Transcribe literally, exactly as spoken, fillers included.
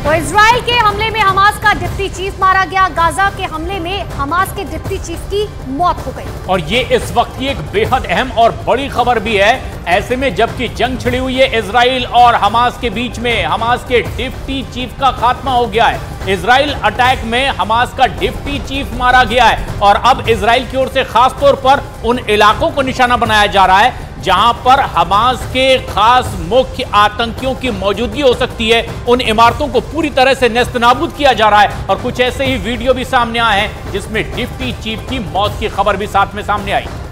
तो इजराइल के हमले में हमास का डिप्टी चीफ मारा गया। गाजा के हमले में हमास के डिप्टी चीफ की मौत हो गई। और ये इस वक्त की एक बेहद अहम और बड़ी खबर भी है। ऐसे में जबकि जंग छिड़ी हुई है इजराइल और हमास के बीच में, हमास के डिप्टी चीफ का खात्मा हो गया है। इजराइल अटैक में हमास का डिप्टी चीफ मारा गया है और अब इजराइल की ओर से खास तौर पर उन इलाकों को निशाना बनाया जा रहा है जहां पर हमास के खास मुख्य आतंकियों की मौजूदगी हो सकती है। उन इमारतों को पूरी तरह से नेस्तनाबूद किया जा रहा है और कुछ ऐसे ही वीडियो भी सामने आए हैं जिसमें डिप्टी चीफ की मौत की खबर भी साथ में सामने आई।